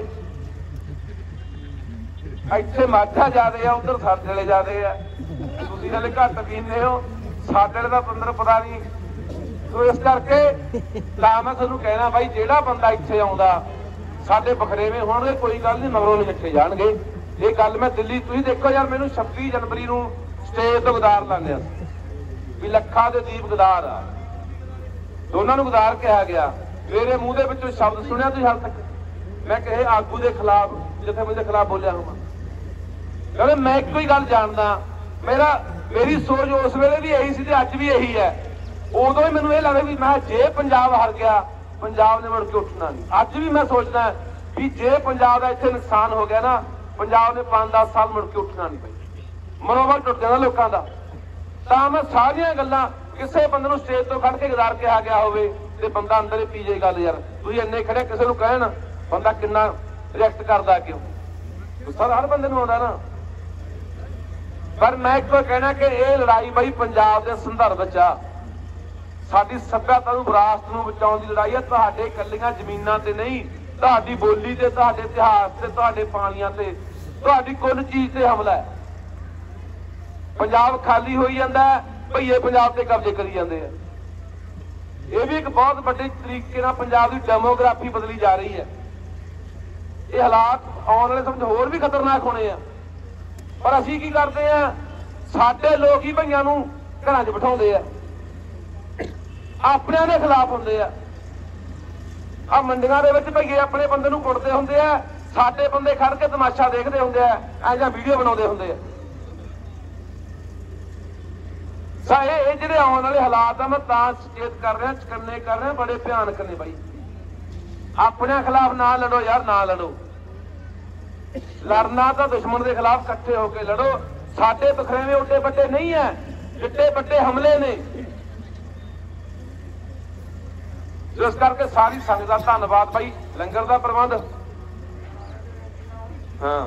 ਇੱਥੇ ਮਾਝਾ ਜ਼ਿਆਦੇ ਆ, ਉਧਰ ਸਾਡੇ ਵਾਲੇ ਜ਼ਿਆਦੇ ਆ, ਤੁਸੀਂ ਹਲੇ ਘੱਟ ਪੀਂਦੇ ਹੋ, ਸਾਡੇ ਵਾਲੇ ਦਾ ਬੰਦਰ ਪਤਾ ਨਹੀਂ। ਸੋ ਇਸ ਕਰਕੇ ਤਾਂ ਮੈਂ ਤੁਹਾਨੂੰ ਕਹਿਣਾ ਬਾਈ, ਜਿਹੜਾ ਬੰਦਾ ਇੱਥੇ ਆਉਂਦਾ ਸਾਡੇ ਬਖਰੇਵੇਂ ਹੋਣਗੇ, ਕੋਈ ਗੱਲ ਨਹੀਂ, ਮਗਰੋਂ ਨਿੱਠੇ ਜਾਣਗੇ। ਇਹ ਗੱਲ ਮੈਂ ਦਿੱਲੀ, ਤੁਸੀਂ ਦੇਖੋ ਯਾਰ ਮੈਨੂੰ ਛੱਬੀ ਜਨਵਰੀ ਨੂੰ ਸਟੇਜ ਤੋਂ ਗਦਾਰ ਲਾਉਂਦੇ ਵੀ ਲੱਖਾ ਦੇ ਦੀਪ ਗਦਾਰ ਆ, ਦੋਨਾਂ ਨੂੰ ਗਦਾਰ ਕਿਹਾ ਗਿਆ। ਮੇਰੇ ਮੂੰਹ ਦੇ ਵਿੱਚੋਂ ਸ਼ਬਦ ਸੁਣਿਆ ਤੁਸੀਂ ਹਾਲ ਤੱਕ? ਮੈਂ ਕਹੇ ਆਗੂ ਦੇ ਖਿਲਾਫ, ਜਥੇਬੰਦੀ ਦੇ ਖਿਲਾਫ ਬੋਲਿਆ ਹੋਵਾਂ? ਕਹਿੰਦੇ ਮੈਂ ਇੱਕੋ ਹੀ ਗੱਲ ਜਾਣਦਾ, ਮੇਰਾ ਮੇਰੀ ਸੋਚ ਉਸ ਵੇਲੇ ਵੀ ਇਹੀ ਸੀ ਤੇ ਅੱਜ ਵੀ ਇਹੀ ਹੈ। ਉਦੋਂ ਹੀ ਮੈਨੂੰ ਇਹ ਲੱਗਦਾ ਵੀ ਮੈਂ ਜੇ ਪੰਜਾਬ ਹਾਰ ਗਿਆ, ਪੰਜਾਬ ਨੇ ਮੁੜ ਕੇ ਉੱਠਣਾ ਨਹੀਂ। ਅੱਜ ਵੀ ਮੈਂ ਸੋਚਦਾ ਵੀ ਜੇ ਪੰਜਾਬ ਦਾ ਇੱਥੇ ਨੁਕਸਾਨ ਹੋ ਗਿਆ ਨਾ, ਪੰਜਾਬ ਨੇ ਪੰਜ ਦਸ ਸਾਲ ਮੁੜ ਕੇ ਉੱਠਣਾ ਨਹੀਂ ਪਈ, ਮਨੋਬਲ ਟੁੱਟ ਜਾਣਾ ਲੋਕਾਂ ਦਾ। ਤਾਂ ਮੈਂ ਸਾਰੀਆਂ ਗੱਲਾਂ, ਕਿਸੇ ਬੰਦੇ ਨੂੰ ਸਟੇਜ ਤੋਂ ਖੜ ਕੇ ਗਦਾਰ ਕਿਹਾ ਗਿਆ ਹੋਵੇ ਤੇ ਬੰਦਾ ਅੰਦਰ ਹੀ ਪੀ ਜੇ ਗੱਲ, ਯਾਰ ਤੁਸੀਂ ਇੰਨੇ ਖੜੇ ਕਿਸੇ ਨੂੰ ਕਹਿਣ ਬੰਦਾ ਕਿੰਨਾ ਰਿਐਕਟ ਕਰਦਾ, ਕਿਉਂ ਗੁੱਸਾ ਹਰ ਬੰਦੇ ਨੂੰ ਆਉਂਦਾ ਨਾ। ਪਰ ਮੈਂ ਇੱਕੋ ਕਹਿਣਾ ਕਿ ਇਹ ਲੜਾਈ ਬਾਈ ਪੰਜਾਬ ਦੇ ਸੰਦਰਭ ਚ ਆ, ਸਾਡੀ ਸੱਭਿਅਤਾ ਨੂੰ, ਵਿਰਾਸਤ ਨੂੰ ਬਚਾਉਣ ਦੀ ਲੜਾਈ ਹੈ। ਤੁਹਾਡੇ ਇਕੱਲੀਆਂ ਜ਼ਮੀਨਾਂ ਤੇ ਨਹੀਂ, ਤੁਹਾਡੀ ਬੋਲੀ ਤੇ, ਤੁਹਾਡੇ ਇਤਿਹਾਸ ਤੇ, ਤੁਹਾਡੇ ਪਾਣੀਆਂ ਤੇ, ਤੁਹਾਡੀ ਕੁੱਲ ਚੀਜ਼ ਤੇ ਹਮਲਾ ਹੈ। ਪੰਜਾਬ ਖਾਲੀ ਹੋਈ ਜਾਂਦਾ, ਭਈਏ ਪੰਜਾਬ ਤੇ ਕਬਜ਼ੇ ਕਰੀ ਜਾਂਦੇ ਆ। ਇਹ ਵੀ ਇੱਕ ਬਹੁਤ ਵੱਡੇ ਤਰੀਕੇ ਨਾਲ ਪੰਜਾਬ ਦੀ ਡੈਮੋਗ੍ਰਾਫੀ ਬਦਲੀ ਜਾ ਰਹੀ ਹੈ। ਇਹ ਹਾਲਾਤ ਆਉਣ ਵਾਲੇ ਸਮੇਂ ਹੋਰ ਵੀ ਖਤਰਨਾਕ ਹੋਣੇ ਆ। ਪਰ ਅਸੀਂ ਕੀ ਕਰਦੇ ਆ, ਸਾਡੇ ਲੋਕ ਹੀ ਭਈਆਂ ਨੂੰ ਘਰਾਂ 'ਚ ਬਿਠਾਉਂਦੇ ਆ, ਆਪਣਿਆਂ ਦੇ ਖਿਲਾਫ ਹੁੰਦੇ ਆ। ਆ ਮੰਡੀਆਂ ਦੇ ਵਿੱਚ ਭਈਏ ਆਪਣੇ ਬੰਦੇ ਨੂੰ ਕੁੱਟਦੇ ਹੁੰਦੇ ਆ, ਸਾਡੇ ਬੰਦੇ ਖੜ ਕੇ ਤਮਾਸ਼ਾ ਦੇਖਦੇ ਹੁੰਦੇ ਆ, ਐ ਜਾਂ ਵੀਡੀਓ ਬਣਾਉਂਦੇ ਹੁੰਦੇ ਆ। ਸਾ ਇਹ ਜਿਹੜੇ ਆਉਣ ਵਾਲੇ ਹਾਲਾਤ ਆ ਮੈਂ ਤਾਂ ਸੁਚੇਤ ਕਰ ਰਿਹਾ, ਚਕੰਨੇ ਕਰ ਰਿਹਾ, ਬੜੇ ਭਿਆਨਕ ਨੇ ਬਾਈ। ਆਪਣੇ ਖਿਲਾਫ ਨਾ ਲੜੋ ਯਾਰ, ਨਾ ਲੜੋ। ਲੜਨਾ ਤਾਂ ਦੁਸ਼ਮਣ ਦੇ ਖਿਲਾਫ ਇਕੱਠੇ ਹੋ ਕੇ ਲੜੋ। ਸਾਡੇ ਬਖਰੇਵੇਂ ਉੱਡੇ ਵੱਡੇ ਨਹੀਂ ਹੈ, ਜਿੱਡੇ ਵੱਡੇ ਹਮਲੇ ਨੇ। ਇਸ ਕਰਕੇ ਸਾਰੀ ਸੰਗਤ ਦਾ ਧੰਨਵਾਦ ਬਾਈ। ਲੰਗਰ ਦਾ ਪ੍ਰਬੰਧ ਹਾਂ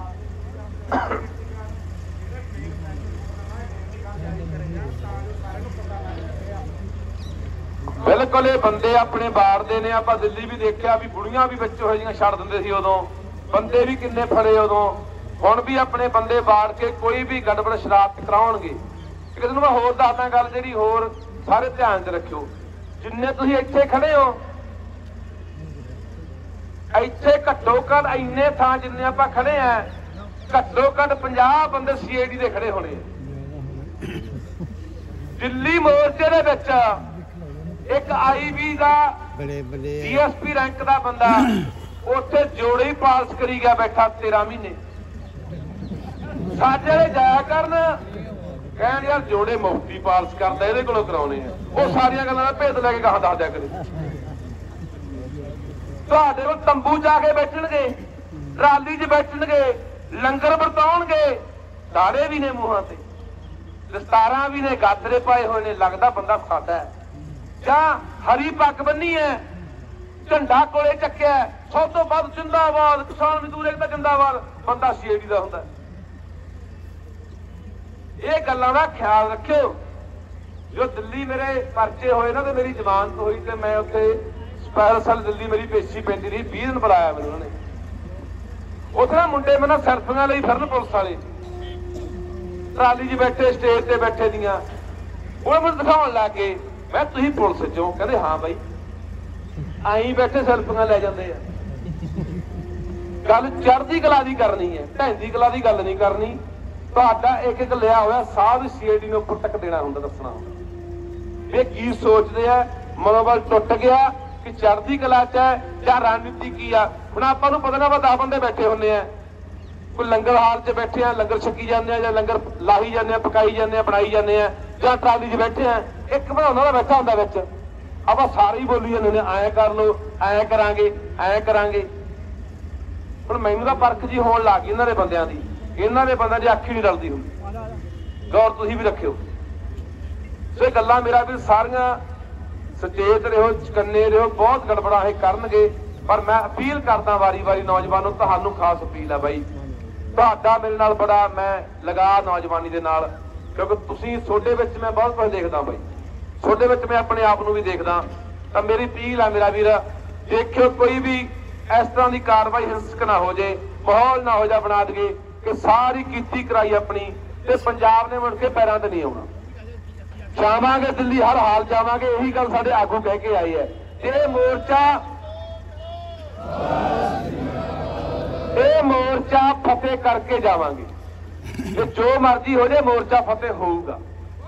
ਬਿਲਕੁਲ ਇਹ ਬੰਦੇ ਆਪਣੇ ਬਾੜਦੇ ਨੇ। ਆਪਾਂ ਦਿੱਲੀ ਵੀ ਦੇਖਿਆ ਵੀ ਬੁੜੀਆਂ ਵੀ ਵਿੱਚ ਹੋ ਜਿਹੀਆਂ ਛੱਡ ਦਿੰਦੇ ਸੀ ਉਦੋਂ, ਬੰਦੇ ਵੀ ਕਿੰਨੇ ਫੜੇ ਉਦੋਂ। ਹੁਣ ਵੀ ਆਪਣੇ ਬੰਦੇ ਬਾੜ ਕੇ ਕੋਈ ਵੀ ਗੜਬੜ ਸ਼ਰਾਰਤ ਕਰਾਉਣਗੇ। ਇੱਕ ਦਿਨ ਮੈਂ ਹੋਰ ਦੱਸਦਾ ਗੱਲ ਜਿਹੜੀ ਹੋਰ ਸਾਰੇ ਧਿਆਨ 'ਚ ਰੱਖਿਓ। ਜਿੰਨੇ ਤੁਸੀਂ ਇੱਥੇ ਖੜੇ ਹੋ, ਇੱਥੇ ਘੱਟੋ ਘੱਟ ਇੰਨੇ ਥਾਂ ਜਿੰਨੇ ਆਪਾਂ ਖੜੇ ਆ, ਘੱਟੋ ਘੱਟ ਪੰਜਾਹ ਬੰਦੇ ਸੀ ਆਈ ਡੀ ਦੇ ਖੜੇ ਹੋਣੇ। ਦਿੱਲੀ ਮੋਰਚੇ ਦੇ ਵਿੱਚ ਇੱਕ ਆਈ ਬੀ ਦਾ ਡੀ ਐਸ ਪੀ ਰੈਂਕ ਦਾ ਬੰਦਾ ਉੱਥੇ ਜੋੜੇ ਹੀ ਪਾਲਸ ਕਰੀ ਗਿਆ ਬੈਠਾ ਤੇਰਾਂ ਮਹੀਨੇ। ਸਾਡੇ ਵਾਲੇ ਜਾਇਆ ਕਰਨ ਕਹਿਣ ਯਾਰ ਜੋੜੇ ਮੁਫਤੀ ਪਾਲਸ ਕਰਦਾ, ਇਹਦੇ ਕੋਲੋਂ ਕਰਾਉਣੇ ਆ। ਉਹ ਸਾਰੀਆਂ ਗੱਲਾਂ ਦਾ ਭੇਦ ਲੈ ਕੇ ਗਾਹਾਂ ਦੱਸ ਦਿਆ ਕਰੇ। ਤੁਹਾਡੇ ਕੋਲ ਤੰਬੂ ਜਾ ਕੇ ਬੈਠਣਗੇ, ਟਰਾਲੀ 'ਚ ਬੈਠਣਗੇ, ਲੰਗਰ ਵਰਤਾਉਣਗੇ, ਦਾੜੇ ਵੀ ਨੇ ਮੂੰਹਾਂ ਤੇ, ਦਸਤਾਰਾਂ ਵੀ ਨੇ, ਗਾਦਰੇ ਪਾਏ ਹੋਏ ਨੇ। ਲੱਗਦਾ ਬੰਦਾ ਸਾਡਾ ਹੈ। ਜਾਂ ਹਰੀ ਪੱਗ ਬੰਨੀ ਹੈ, ਝੰਡਾ ਕੋਲੇ ਚੱਕਿਆ, ਸਭ ਤੋਂ ਵੱਧ ਜਿੰਦਾਬਾਦ ਕਿਸਾਨ ਮਜ਼ਦੂਰ ਏਕਤਾ ਜਿੰਦਾਬਾਦ ਬੰਦਾ ਸੀ ਆਈ ਡੀ ਦਾ ਹੁੰਦਾ। ਇਹ ਗੱਲਾਂ ਦਾ ਖਿਆਲ ਰੱਖਿਓ। ਜੋ ਦਿੱਲੀ ਮੇਰੇ ਪਰਚੇ ਹੋਏ ਨਾ ਤੇ ਮੇਰੀ ਜ਼ਮਾਨਤ ਹੋਈ ਤੇ ਮੈਂ ਉੱਥੇ ਸਪੈਸ਼ਲ ਸੈੱਲ ਦਿੱਲੀ ਮੇਰੀ ਪੇਸ਼ੀ ਪੈਂਦੀ ਰਹੀ। ਵੀਹ ਦਿਨ ਬੁਲਾਇਆ ਮੈਨੂੰ ਉਹਨਾਂ ਨੇ। ਉੱਥੇ ਨਾ ਮੁੰਡੇ ਮੈਂ ਨਾ ਸੈਲਫੀਆਂ ਲਈ ਫਿਰਨ ਪੁਲਿਸ ਵਾਲੇ, ਟਰਾਲੀ 'ਚ ਬੈਠੇ, ਸਟੇਜ ਤੇ ਬੈਠੇ ਦੀਆਂ। ਉਹ ਮੈਨੂੰ ਦਿਖਾਉਣ ਲੱਗ ਗਏ, ਮੈਂ ਤੁਸੀਂ ਪੁਲਿਸ 'ਚੋਂ? ਕਹਿੰਦੇ ਹਾਂ ਬਾਈ। ਆਈ ਬੈਠੇ ਸੈਲਫੀਆਂ ਲੈ ਜਾਂਦੇ ਆ। ਗੱਲ ਚੜ੍ਹਦੀ ਕਲਾ ਦੀ ਕਰਨੀ ਹੈ, ਢਹਿੰਦੀ ਕਲਾ ਦੀ ਗੱਲ ਨਹੀਂ ਕਰਨੀ। ਤੁਹਾਡਾ ਇੱਕ ਇੱਕ ਲਿਆ ਹੋਇਆ ਸਾਹ ਵੀ ਸੀ ਆਈ ਡੀ ਨੂੰ ਉੱਪਰ ਤੱਕ ਦੇਣਾ ਹੁੰਦਾ, ਦੱਸਣਾ ਹੁੰਦਾ। ਇਹ ਕੀ ਸੋਚਦੇ ਆ, ਮਨੋਬਲ ਟੁੱਟ ਗਿਆ ਕਿ ਚੜ੍ਹਦੀ ਕਲਾ 'ਚ ਹੈ ਜਾਂ ਰਣਨੀਤੀ ਕੀ ਆ। ਹੁਣ ਆਪਾਂ ਨੂੰ ਪਤਾ ਨਾ ਆਪਾਂ ਦਸ ਬੰਦੇ ਬੈਠੇ ਹੁੰਦੇ ਆ, ਕੋਈ ਲੰਗਰ ਹਾਲ 'ਚ ਬੈਠੇ ਆ, ਲੰਗਰ ਛਕੀ ਜਾਂਦੇ ਆ, ਜਾਂ ਲੰਗਰ ਲਾਹੀ ਜਾਂਦੇ ਆ, ਪਕਾਈ ਜਾਂਦੇ ਆ, ਬਣਾਈ ਜਾਂਦੇ ਆ, ਜਾਂ ਟਰਾਲੀ 'ਚ ਬੈਠੇ ਆ, ਇੱਕ ਬਣਾਉਣ ਵਾਲਾ ਬੈਠਾ ਹੁੰਦਾ ਵਿੱਚ। ਆਪਾਂ ਸਾਰੇ ਹੀ ਬੋਲੀ ਜਾਂਦੇ ਨੇ, ਐਂ ਕਰ ਲਓ, ਐਂ ਕਰਾਂਗੇ, ਐਂ ਕਰਾਂਗੇ। ਹੁਣ ਮੈਨੂੰ ਤਾਂ ਪਰਖ ਜੀ ਹੋਣ ਲੱਗ ਗਈ ਇਹਨਾਂ ਦੇ ਬੰਦਿਆਂ ਦੀ। ਇਹਨਾਂ ਦੇ ਬੰਦਿਆਂ ਦੀ ਅੱਖ ਹੀ ਨਹੀਂ ਰਲਦੀ ਹੁੰਦੀ। ਗੌਰ ਤੁਸੀਂ ਵੀ ਰੱਖਿਓ। ਸੋ ਇਹ ਗੱਲਾਂ ਮੇਰਾ ਵੀ ਸਾਰੀਆਂ ਸੁਚੇਤ ਰਹੋ, ਚਕੰਨੇ ਰਹੋ। ਬਹੁਤ ਗੜਬੜਾ ਇਹ ਕਰਨਗੇ, ਪਰ ਮੈਂ ਅਪੀਲ ਕਰਦਾ ਵਾਰੀ ਵਾਰੀ ਨੌਜਵਾਨੋ, ਤੁਹਾਨੂੰ ਖਾਸ ਅਪੀਲ ਹੈ ਬਾਈ। ਤੁਹਾਡਾ ਮੇਰੇ ਨਾਲ ਬੜਾ ਮੈਂ ਲਗਾ ਨੌਜਵਾਨੀ ਦੇ ਨਾਲ, ਕਿਉਂਕਿ ਤੁਸੀਂ ਤੁਹਾਡੇ ਵਿੱਚ ਮੈਂ ਬਹੁਤ ਕੁਝ ਦੇਖਦਾ ਬਾਈ, ਤੁਹਾਡੇ ਵਿੱਚ ਮੈਂ ਆਪਣੇ ਆਪ ਨੂੰ ਵੀ ਦੇਖਦਾ। ਤਾਂ ਮੇਰੀ ਅਪੀਲ ਹੈ ਮੇਰਾ ਵੀਰ, ਦੇਖਿਓ ਕੋਈ ਵੀ ਇਸ ਤਰ੍ਹਾਂ ਦੀ ਕਾਰਵਾਈ ਹਿੰਸਕ ਨਾ ਹੋ ਜੇ, ਮਾਹੌਲ ਨਾ ਹੋ ਜਾ ਬਣਾ ਦਈਏ ਕਿ ਸਾਰੀ ਕੀਤੀ ਕਰਾਈ ਆਪਣੀ ਤੇ ਪੰਜਾਬ ਨੇ ਮੁੜ ਕੇ ਪੈਰਾਂ ਤੇ ਨਹੀਂ ਆਉਣਾ। ਜਾਵਾਂਗੇ ਦਿੱਲੀ, ਹਰ ਹਾਲ ਜਾਵਾਂਗੇ। ਇਹੀ ਗੱਲ ਸਾਡੇ ਆਗੂ ਕਹਿ ਕੇ ਆਏ ਹੈ। ਇਹ ਮੋਰਚਾ ਇਹ ਮੋਰਚਾ ਫਤਿਹ ਕਰਕੇ ਜਾਵਾਂਗੇ। ਤੇ ਜੋ ਮਰਜ਼ੀ ਹੋ ਜਾਏ, ਮੋਰਚਾ ਫਤਿਹ ਹੋਊਗਾ।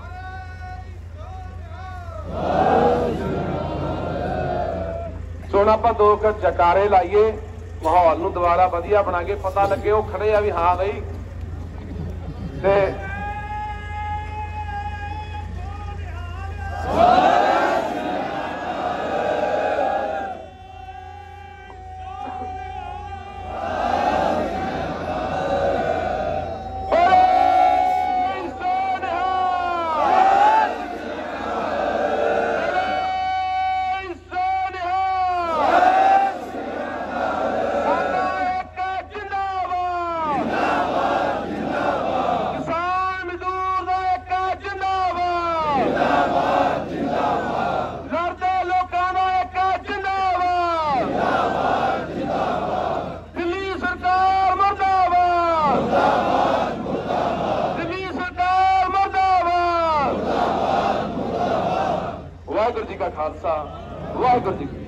ਸੋ ਆਪਾਂ ਦੋ ਕੁ ਜਕਾਰੇ ਲਾਈਏ, ਮਾਹੌਲ ਨੂੰ ਦੁਬਾਰਾ ਵਧੀਆ ਬਣਾ ਕੇ, ਪਤਾ ਲੱਗੇ ਉਹ ਖੜੇ ਆ ਵੀ ਹਾਂ ਬਈ। ਤੇ ਵਾਹਿਗੁਰੂ ਜੀ ਕਾ ਖਾਲਸਾ, ਵਾਹਿਗੁਰੂ ਜੀ